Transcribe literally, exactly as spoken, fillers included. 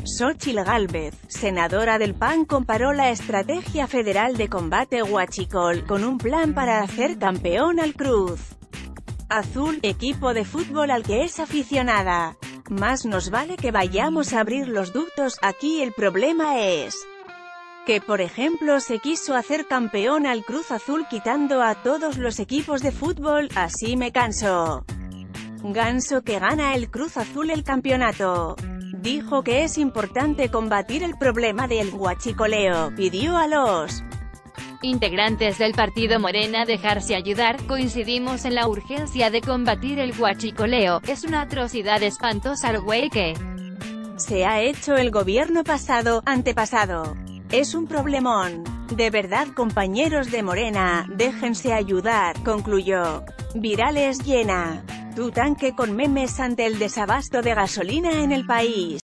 Xóchitl Gálvez, senadora del P A N, comparó la estrategia federal de combate huachicol con un plan para hacer campeón al Cruz Azul, equipo de fútbol al que es aficionada. Más nos vale que vayamos a abrir los ductos. Aquí el problema es que, por ejemplo, se quiso hacer campeón al Cruz Azul quitando a todos los equipos de fútbol. Así me canso. Ganso que gana el Cruz Azul el campeonato. Dijo que es importante combatir el problema del huachicoleo. Pidió a los integrantes del partido Morena dejarse ayudar. Coincidimos en la urgencia de combatir el huachicoleo. Es una atrocidad espantosa el güey que se ha hecho el gobierno pasado, antepasado. Es un problemón. De verdad, compañeros de Morena, déjense ayudar, concluyó. Virales llena tu tanque con memes ante el desabasto de gasolina en el país.